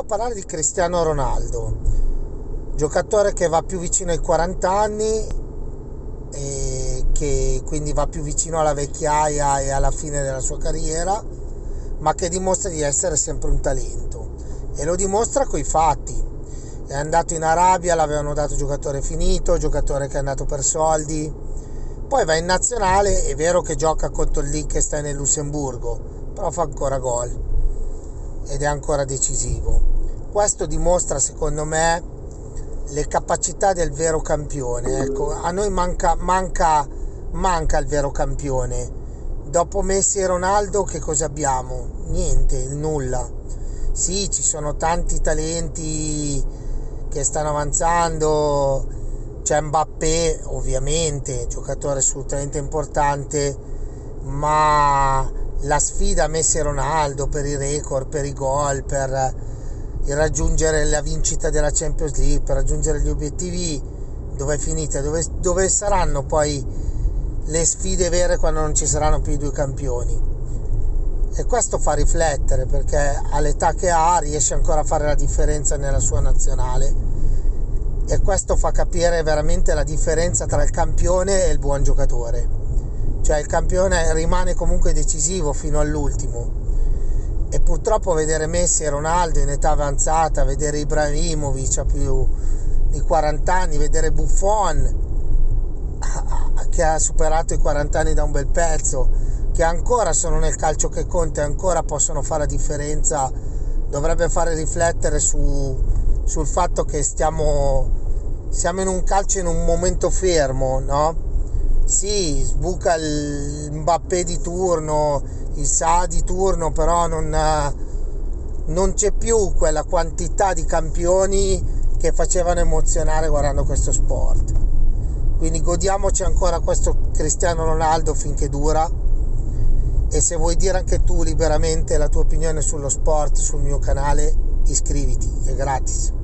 volevo parlare di Cristiano Ronaldo, giocatore che va più vicino ai 40 anni e che quindi va più vicino alla vecchiaia e alla fine della sua carriera, ma che dimostra di essere sempre un talento e lo dimostra coi fatti. È andato in Arabia, l'avevano dato giocatore finito, giocatore che è andato per soldi, poi va in nazionale, è vero che gioca contro il Liechtenstein nel Lussemburgo, però fa ancora gol ed è ancora decisivo. Questo dimostra, secondo me, le capacità del vero campione. Ecco, a noi manca il vero campione. Dopo Messi e Ronaldo che cosa abbiamo? Niente, il nulla. Sì, ci sono tanti talenti che stanno avanzando, c'è Mbappé ovviamente, giocatore assolutamente importante, ma la sfida Messi e Ronaldo per i record, per i gol, per il raggiungere la vincita della Champions League, per raggiungere gli obiettivi, dove è finita? Dove saranno poi le sfide vere quando non ci saranno più i due campioni? E questo fa riflettere, perché all'età che ha riesce ancora a fare la differenza nella sua nazionale, e questo fa capire veramente la differenza tra il campione e il buon giocatore. Cioè il campione rimane comunque decisivo fino all'ultimo, e purtroppo vedere Messi e Ronaldo in età avanzata, vedere Ibrahimovic a più di 40 anni, vedere Buffon che ha superato i 40 anni da un bel pezzo, che ancora sono nel calcio che conta e ancora possono fare la differenza, dovrebbe fare riflettere sul fatto che siamo in un calcio in un momento fermo, no? Sì, sbuca il Mbappé di turno, il Salah di turno, però non c'è più quella quantità di campioni che facevano emozionare guardando questo sport. Quindi godiamoci ancora questo Cristiano Ronaldo finché dura, e se vuoi dire anche tu liberamente la tua opinione sullo sport sul mio canale, iscriviti, è gratis.